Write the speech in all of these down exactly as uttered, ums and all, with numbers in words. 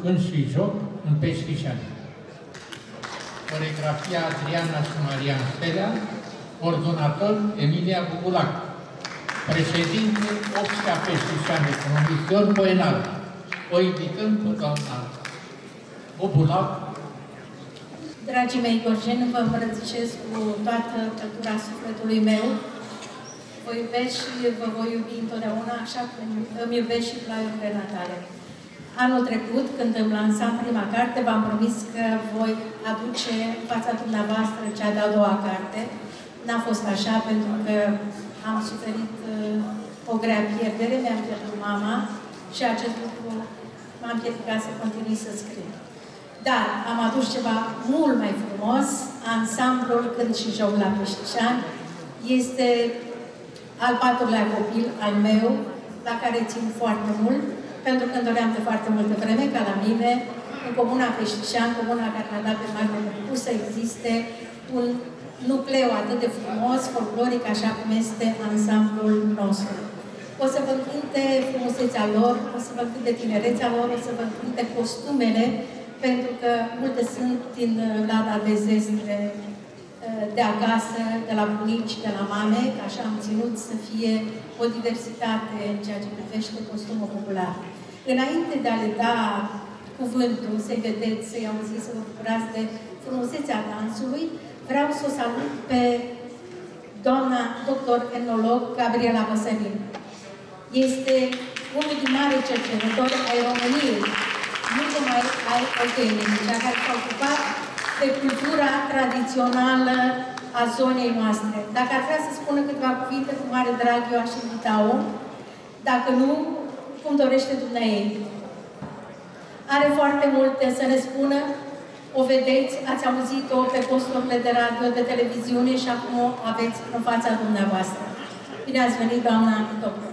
cânt și joc în Peștișani. Coregrafia Adriana și Marian Stelea, coordonator Emilia Bugulac, președinte Opția Peștișani, comision Poenal. O invităm pe doamna Bugulac. Dragii mei gorjeni, vă îmbrățișez cu toată căldura sufletului meu. Vă iubesc și vă voi iubi întotdeauna, așa cum îmi iubesc și plaiurile natale. Anul trecut, când îmi lansam prima carte, v-am promis că voi aduce în fața dumneavoastră cea de-a doua carte. N-a fost așa, pentru că am suferit uh, o grea pierdere, mi-am pierdut mama și acest lucru m-a împiedicat să continui să scriu. Dar am adus ceva mult mai frumos, ansamblul Cânt și Joc la Peștișani. Este al patrulea copil al meu, la care țin foarte mult, pentru că îmi doream de foarte multă vreme, ca la mine, în Comuna Peștișani, comuna care mi-a dat pe Mare Lucru, să existe un nucleu atât de frumos, folcloric, așa cum este ansamblul nostru. O să vă încânte frumusețea lor, o să vă încânte tinerețea lor, o să vă încânte costumele, pentru că multe sunt din lada de zestre de acasă, de la bunici, de la mame, că așa am ținut să fie o diversitate în ceea ce privește costumul popular. Înainte de a le da cuvântul, să-i vedeți, să-i auziți, să vă bucurați de frumusețea dansului, vreau să o salut pe doamna doctor etnolog Gabriela Băsărin. Este unul din mari cercetători ai României, nu numai ai Olteniei, cea care s-a ocupat de cultura tradițională a zonei noastre. Dacă ar vrea să spună câteva cuvinte, cu mare drag, eu aș invita-o. Dacă nu, cum dorește dumneavoastră. Are foarte multe să ne spună. O vedeți, ați auzit-o pe posturile de radio, de televiziune și acum o aveți în fața dumneavoastră. Bine ați venit, doamna doctor.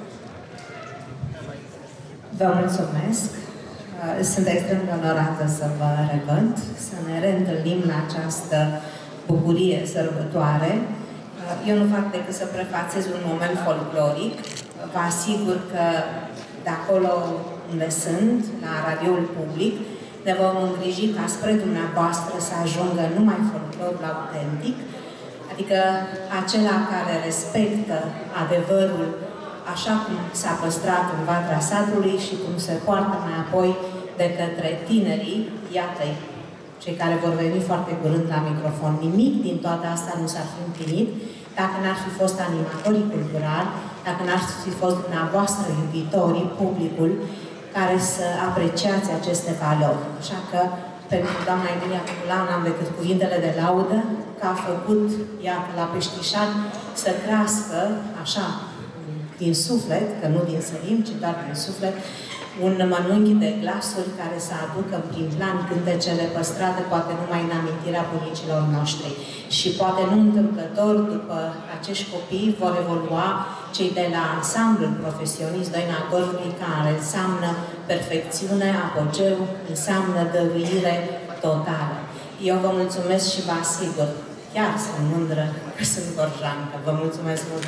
Vă mulțumesc. Sunt extrem de onorată să vă revăd, să ne reîntâlnim la această bucurie sărbătoare. Eu nu fac decât să prefațez un moment folcloric. Vă asigur că de acolo unde sunt, la radioul public, ne vom îngriji ca spre dumneavoastră să ajungă numai folclorul autentic, adică acela care respectă adevărul așa cum s-a păstrat în vatra satului și cum se poartă mai apoi de către tinerii, iată-i, cei care vor veni foarte curând la microfon. Nimic din toate astea nu s-ar fi împlinit dacă n-ar fi fost animatorii culturali, dacă n-ar fi fost dumneavoastră iubitorii, publicul, care să apreciați aceste valori. Așa că, pentru doamna Emilia Bugulac, n-am decât cuvintele de laudă, că a făcut, iată, la Peștișani, să crească, așa, din suflet, că nu din sălim, ci doar din suflet, un mănunchi de glasuri care să aducă în prim plan cântecele păstrate, poate numai în amintirea bunicilor noștri. Și poate nu întâmplător, după acești copii, vor evolua cei de la ansamblul profesionist Doina Gorului, care înseamnă perfecțiune, apogeu, înseamnă dăruire totală. Eu vă mulțumesc și vă asigur, chiar sunt mândră că sunt gorjancă. Vă mulțumesc mult!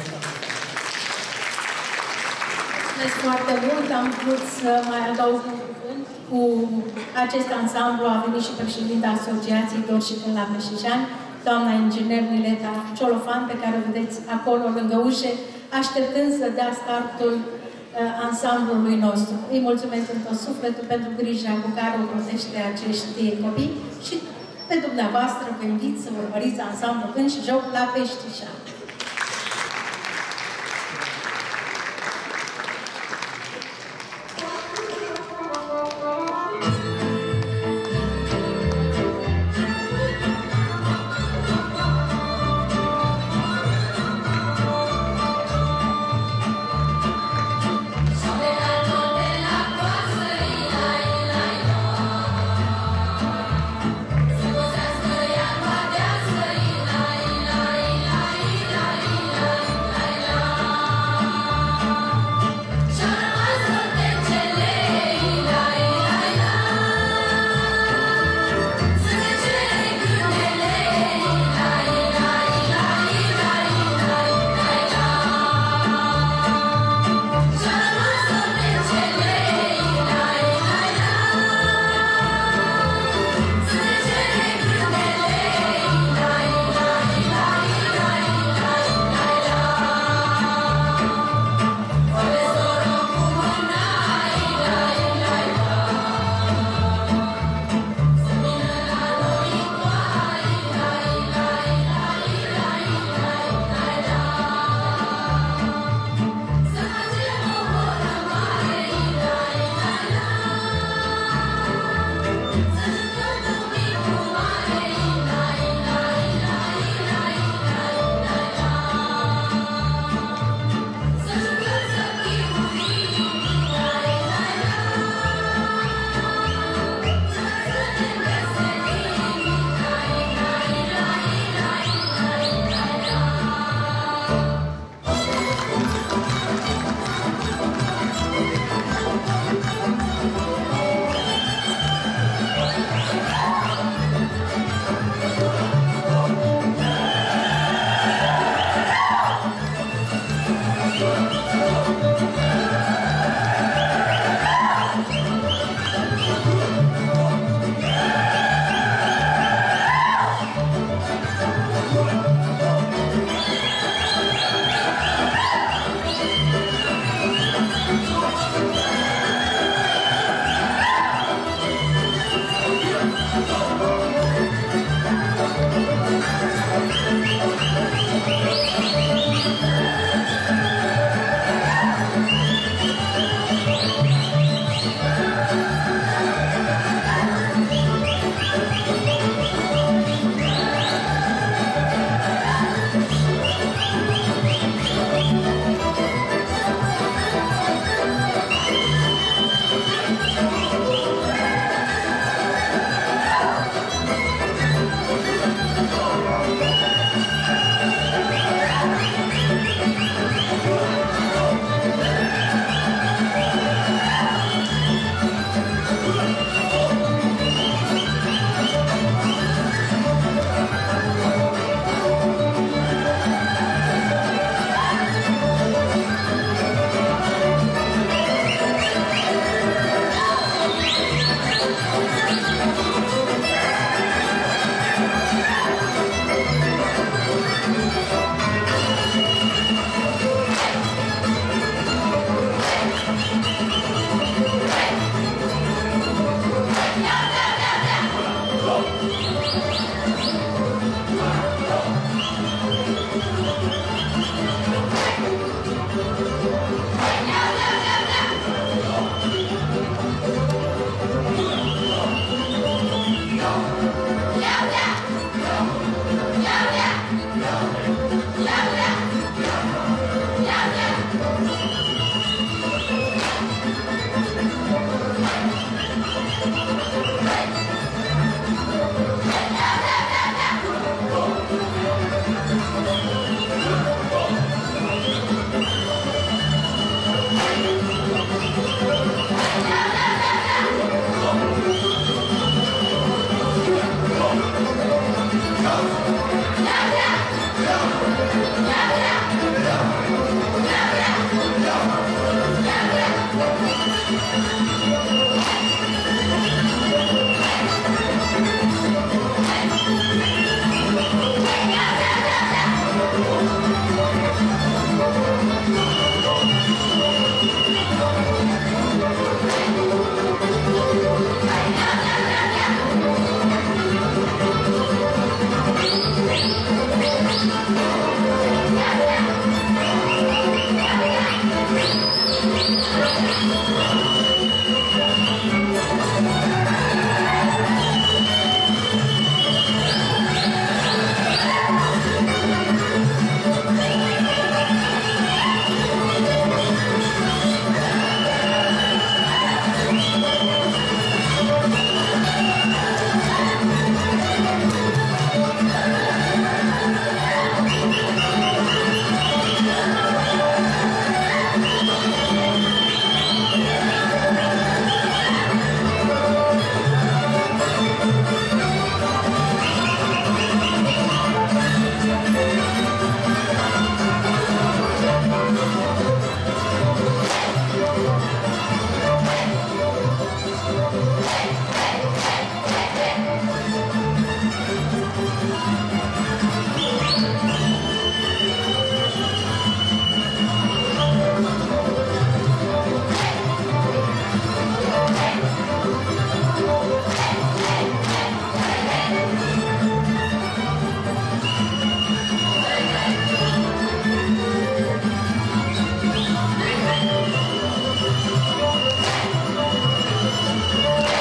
Mulțumesc foarte mult, am vrut să mai adaug un cuvânt. Cu acest ansamblu a venit și președinta Asociației Dor și Cânt la Peștișani, doamna inginer Mileta Ciolofan, pe care o vedeți acolo lângă ușe, așteptând să dea startul uh, ansamblului nostru. Îi mulțumesc în tot sufletul pentru grija cu care o protește acești copii și pe dumneavoastră vă invit să urmăriți ansamblul Cânt și Joc la Peștișani. Să Thank you.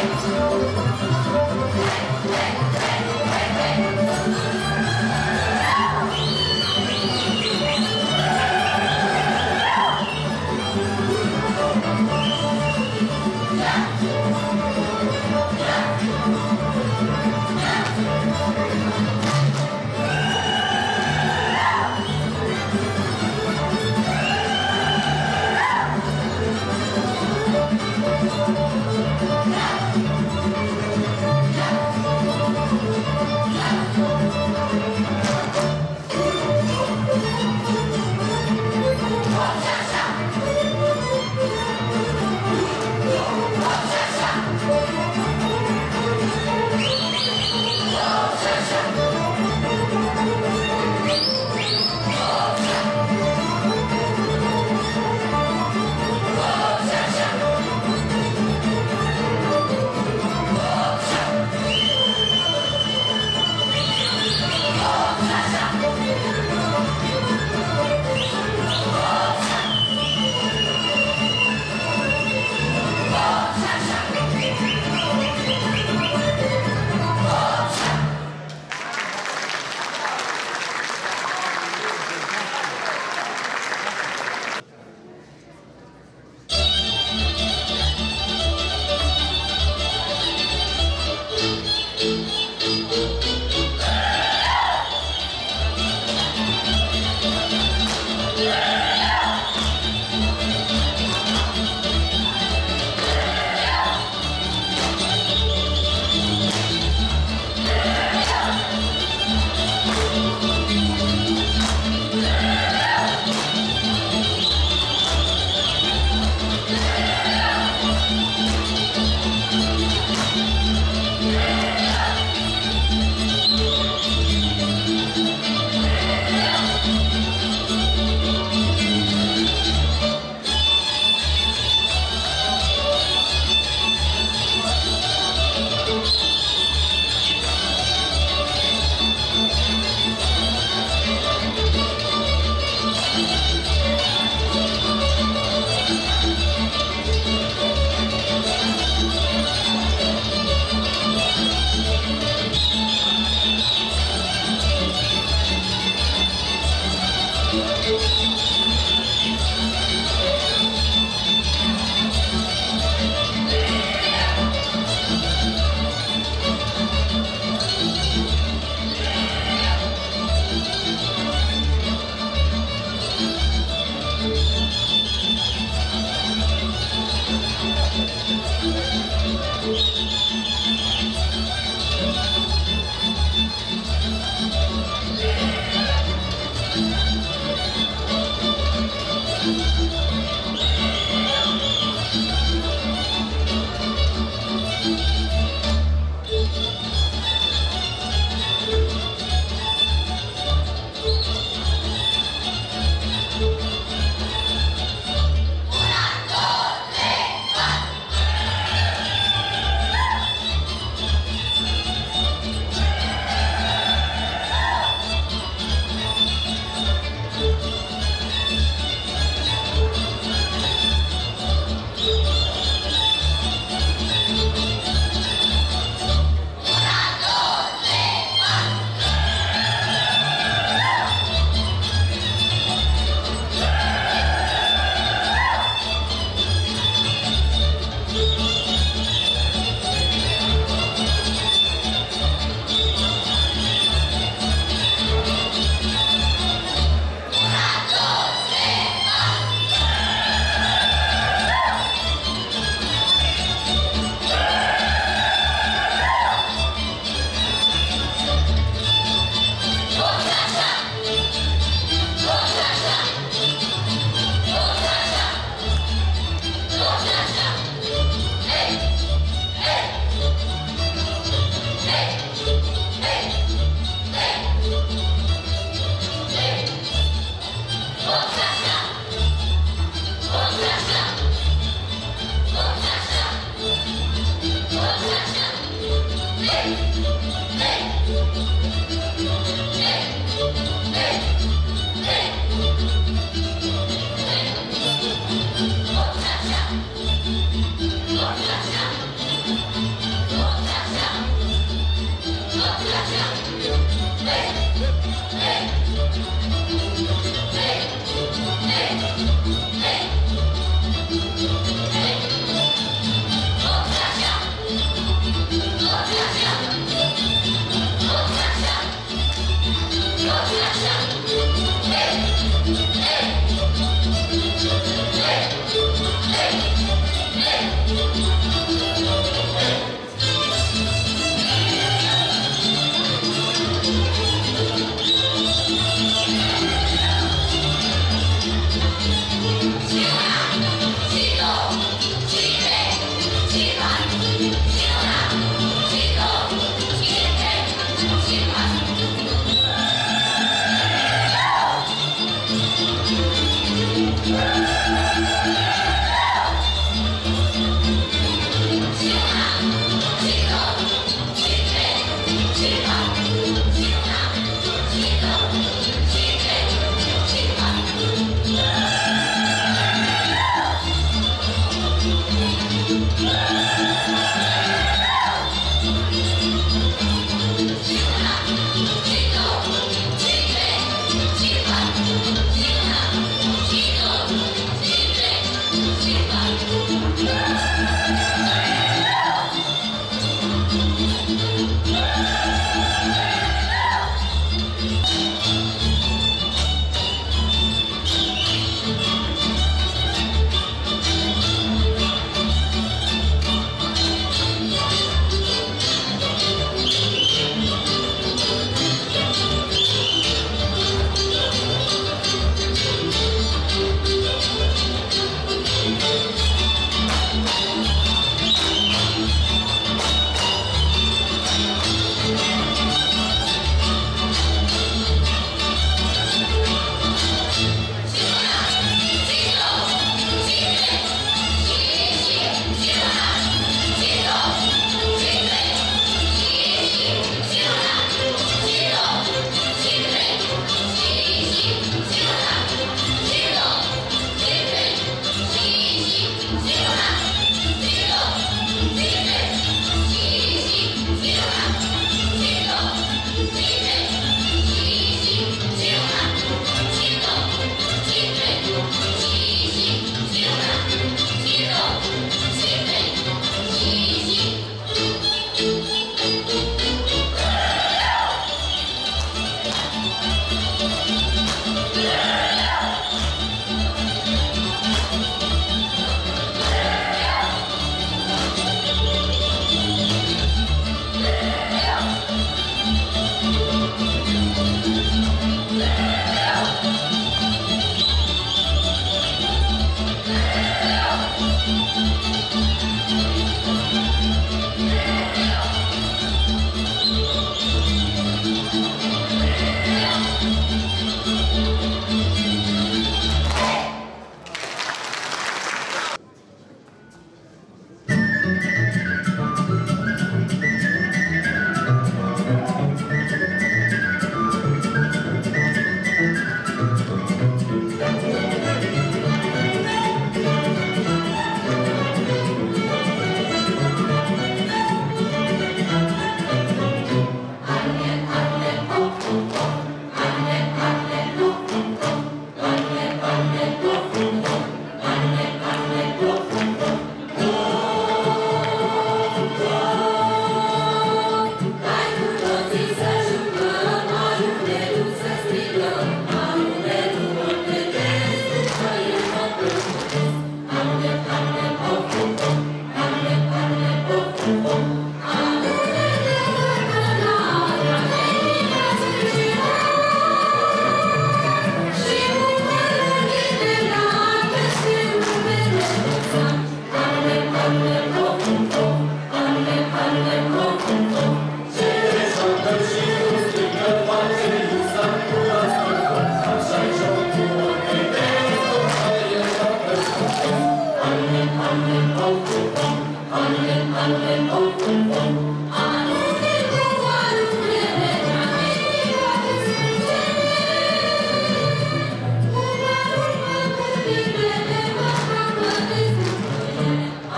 Amen.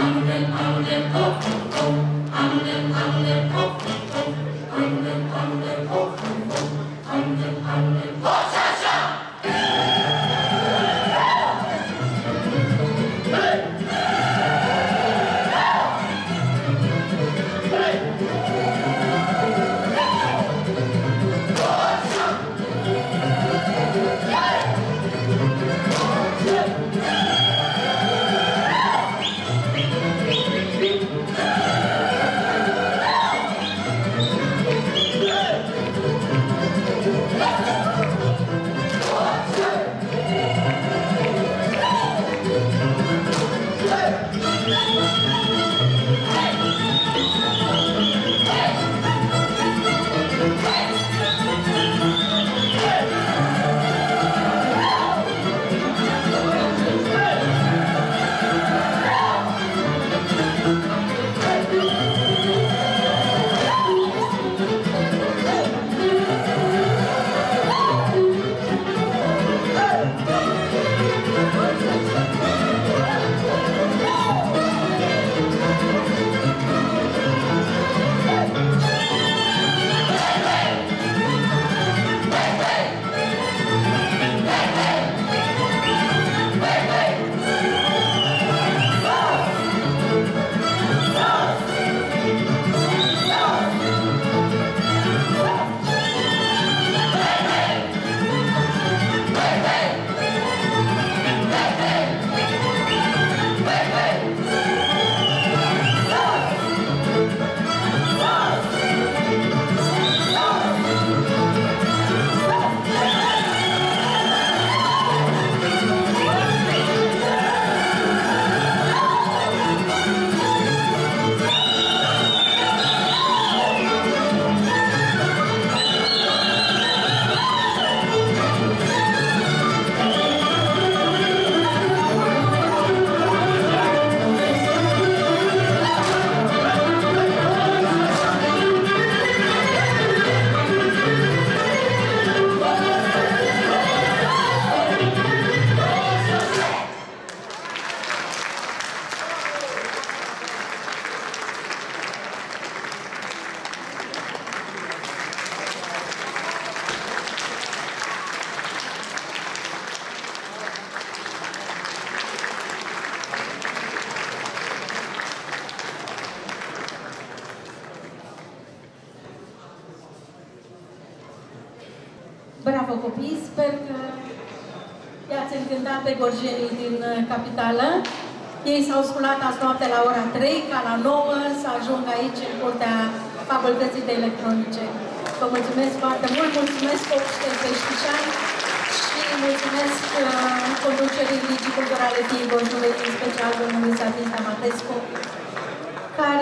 Bravo copii, sper că i-ați încântat pe gorjenii din capitală. Ei s-au sculat azi noapte la ora trei, ca la nouă să ajung aici în curtea Facultății de Electronice. Vă mulțumesc foarte mult, mulțumesc Opștel Peștișani și mulțumesc uh, conducerii Ligii Culturale Fiii Gorjului, în special domnului Satista Matescu, care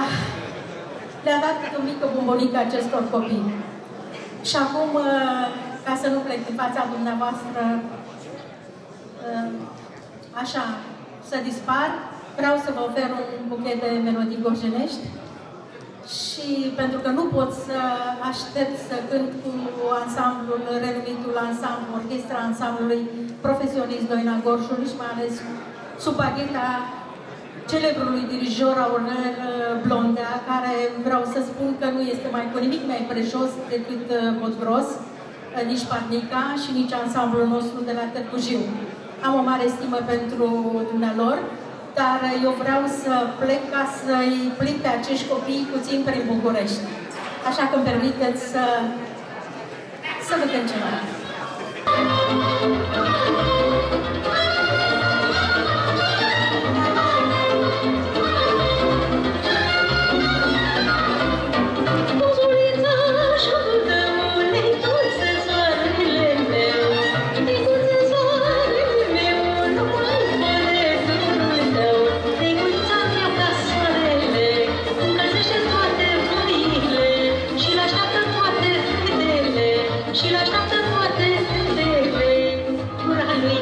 le-a dat câte o mică bombonică acestor copii. Și acum, uh, ca să nu plec în fața dumneavoastră, uh, așa, să dispar, vreau să vă ofer un buchet de melodii gorjenești și pentru că nu pot să aștept să cânt cu ansamblul, renumitul ansamblu, orchestra ansamblului profesionist Doina Gorjului și mai ales sub bagheta celebrului dirijor Aurel Blondea, care vreau să spun că nu este mai cu nimic mai preșos decât Podgros, nici Parnica și nici ansamblul nostru de la Târgu Jiu. Am o mare stimă pentru dumnealor, dar eu vreau să plec ca să-i plimb pe acești copii puțin prin București. Așa că îmi permiteți să, să vă cânt ceva. Și la așteaptă toate fetele, gura lui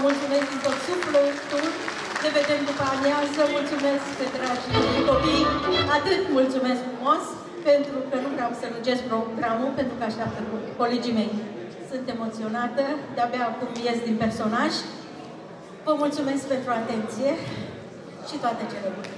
mulțumesc din tot sufletul. Ne vedem după amiază. Mulțumesc, dragii copii. Atât mulțumesc frumos, pentru că nu vreau să lungesc programul, pentru că așteaptă colegii mei. Sunt emoționată, de-abia acum ies din personaj. Vă mulțumesc pentru atenție și toate cele bune.